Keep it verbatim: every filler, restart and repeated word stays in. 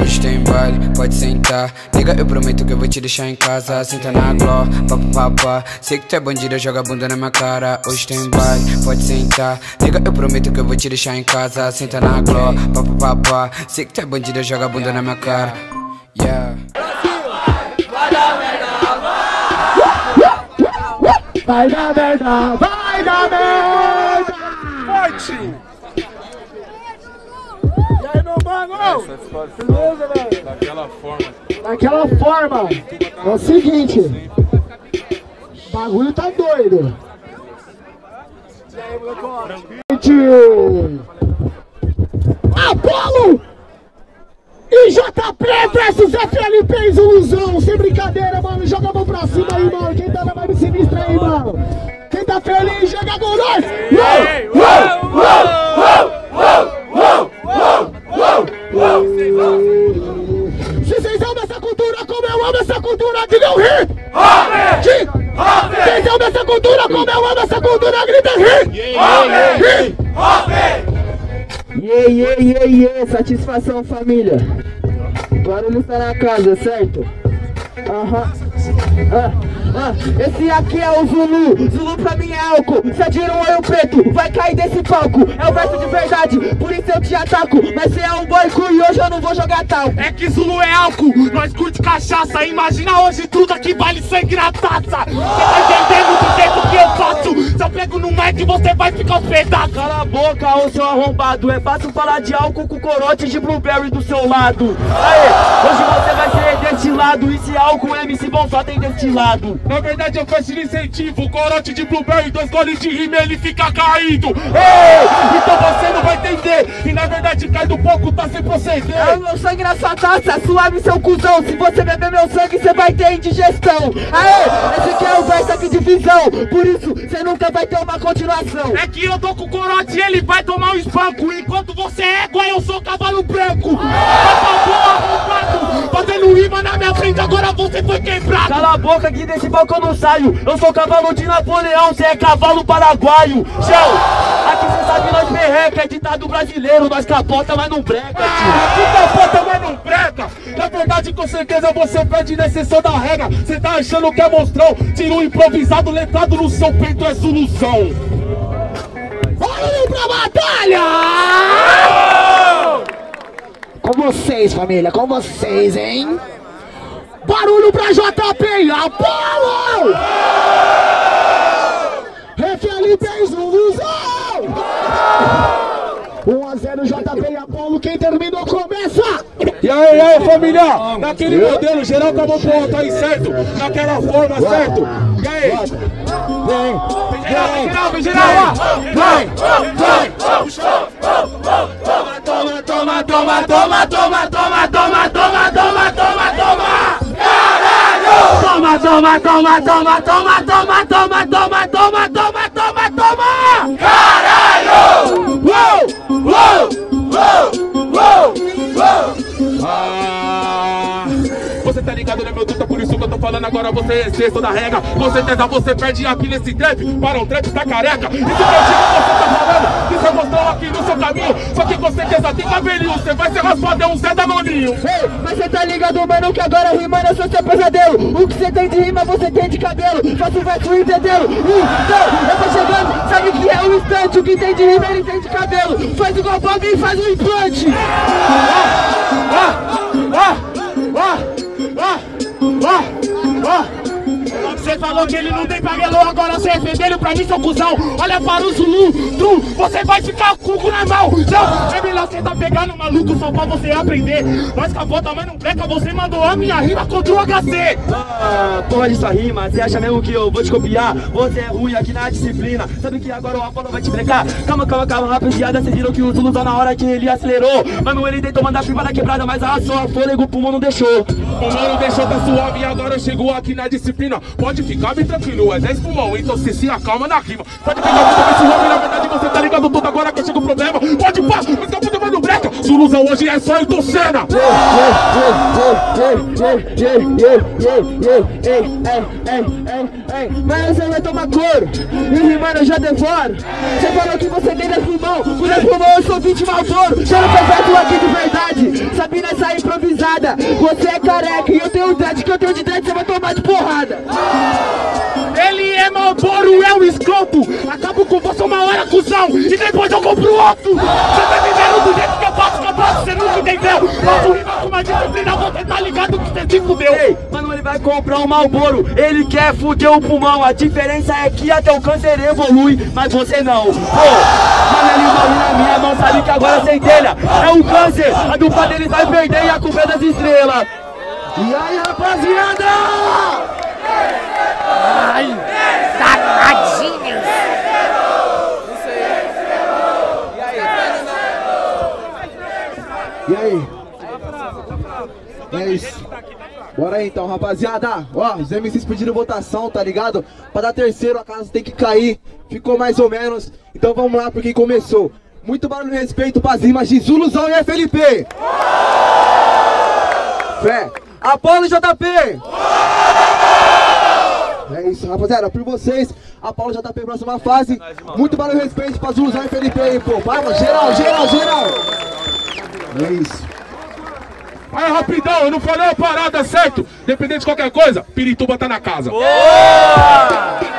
Hoje tem baile, pode sentar. Nega, eu prometo que eu vou te deixar em casa. Senta na gló, papapá. Sei que tu é bandida, joga a bunda na minha cara. Hoje tem baile, pode sentar. Nega, eu prometo que eu vou te deixar em casa. Senta na gló, papapá. Sei que tu é bandida, joga a bunda na minha cara. Yeah. Vai dar merda, vai dar merda, vai dar merda. Vai, tio. E aí, meu mano? Beleza, velho? Daquela forma. Daquela forma. É o seguinte. O bagulho tá doido. E aí, moleque? Apolo! E J P versus F L P Zuluzão. Sem brincadeira, mano. Joga a mão pra cima aí, mano. Quem tá na vibe sinistra aí, mano? Quem tá feliz, joga com nós! Uou! Uou! Uou! Uou! Uou! Se vocês amam essa cultura como eu amo essa cultura, digam hip! Hip! Vocês amam essa cultura como eu amo essa cultura, gritem hip! Hip! Yeah, yeah, yeah, yeah, satisfação família. Barulho está na casa, certo? Aham. Ah, ah, esse aqui é o Zulu. Zulu pra mim é álcool. Se adira um olho preto, vai cair desse palco. É o verso de verdade, por isso eu te ataco. Mas você é um boico e hoje eu não vou jogar tal. É que Zulu é álcool, nós curte cachaça. Imagina hoje tudo aqui vale sangue na taça. Você tá entendendo do jeito que eu faço? Se eu pego no mic você vai ficar aos pedaços. Cala a boca, ô seu arrombado. É fácil falar de álcool com corote de blueberry do seu lado. Aê, hoje você vai ser destilado. E se álcool M C bom só tem destilado. Na verdade eu faço incentivo, corote de blueberry, dois goles de rima ele fica caído. Ei, então você não vai entender. E na verdade cai do pouco, tá sem proceder. É o meu sangue na sua taça, suave seu cuzão. Se você beber meu sangue, você vai ter indigestão. Aê, esse aqui é o verso aqui de visão. Por isso, você nunca vai ter uma continuação. É que eu tô com o corote e ele vai tomar um espanco. Enquanto você é égua, eu sou cavalo branco. Fazendo rima na minha frente, agora você foi quebrado. Cala a boca que desse balcão eu não saio. Eu sou cavalo de Napoleão, você é cavalo paraguaio. Gel, aqui cê sabe nós perreca. É ditado brasileiro, nós capota, mas não breca, tio. Ah, que capota, mas não breca. Na verdade, com certeza você perde na exceção da regra. Cê tá achando que é monstrão. Tiro improvisado, letrado no seu peito é Zuluzão. Vamos pra batalha! Com vocês, família, com vocês, hein? Barulho pra J P e Apolo! F L P e Zuluzão! um a zero J P e Apolo, quem terminou começa! E aí, e aí, família? Naquele modelo, geral com a mão pro alto aí, certo? Naquela forma, certo? E aí? Vem, Geral, vem, geral, ó! vem, vem! Toma, toma, toma, toma, toma, toma, toma, toma, toma, toma, toma, toma! Caralho! Toma, toma, toma, toma, toma, toma, toma, toma, toma, toma, toma, toma! Caralho! Uou! Uou! Uou! Uou! Uou! Ah! Você tá ligado, né, meu truta? Por isso que eu tô falando agora, você é excesso da regra. Com certeza você perde aqui nesse trap. Para um trap tá careca. Esse motivo que você tá falando, que você mostrou aqui no seu caminho. Só que com certeza tem cabelinho, você vai ser raspado, é um Zé Danoninho. Ei, mas você tá ligado, mano, que agora rimando é só seu pesadelo. O que você tem de rima, você tem de cabelo. Faço o verso entendendo. Então, eu tô chegando, sabe que é o instante. O que tem de rima, ele tem de cabelo. Faz igual Bob e faz um implante. Ah! Ah! Ah! Ah! Ah! Ah! Você falou que ele não tem paguelô, agora você é fedelho pra mim, seu cuzão. Olha para o Zulu, Tru, você vai ficar com o cu na mão. Não, é melhor você tá pegando maluco só pra você aprender. Nós capota, mas não breca, você mandou a minha rima contra o H C. Ah, porra de sua rima, você acha mesmo que eu vou te copiar? Você é ruim aqui na disciplina. Sabe que agora o Apolo vai te brecar? Calma, calma, calma, rapaziada, vocês viram que o Zulu tá na hora que ele acelerou. Mano, ele tentou mandar pipa na quebrada, mas arrasou a fôlego, o pulmão não deixou. O pulmão não deixou, tá suave e agora chegou aqui na disciplina. Pode ficar bem tranquilo, é dez pulmão, então se se acalma na rima. Pode pegar muito esse nome, na verdade você tá ligado tudo agora que chega o problema. Pode pá, mas tá tudo mais no breca. Zuluzão hoje é só eu tô cena. Mas você vai tomar couro e rimando eu já devoro. Você falou que você tem dez pulmão, com dez pulmão eu sou vinte Malboro. Chama pesado aqui de verdade, sabe nessa improvisada. Você é careca e eu tenho dread, que eu tenho de dread, você vai tomar de porrada. Ele é Malboro, é um escroto. Acabo com você uma hora, cuzão, e depois eu compro outro. Você tá entendendo do jeito que eu faço, que eu faço, você nunca entendeu. Faço rima com uma disciplina, você tá ligado que você se fudeu. Ei, mano, ele vai comprar um Malboro, ele quer fuder o pulmão. A diferença é que até o câncer evolui, mas você não. Pô, mano, ele morre na minha mão, sabe que agora sem telha é um câncer, a dupla dele vai perder e a culpa é das estrelas. E aí, rapaziada? Ai, safadinhos! E aí? É isso. Bora aí então, rapaziada. Ó, os M Cs pediram votação, tá ligado? Pra dar terceiro, a casa tem que cair. Ficou mais ou menos. Então vamos lá, porque começou. Muito barulho e respeito pras rimas de Zuluzão e F L P. Fé. Apolo e J P. É isso, rapaziada. Por vocês, Apolo e J P, próxima fase. Muito barulho e respeito pra Zuluzão e F L P aí, pô. Vai, mano. Geral, geral, geral. É isso. Aí, rapidão, eu não falei a parada, certo? Dependente de qualquer coisa, Pirituba tá na casa. Boa!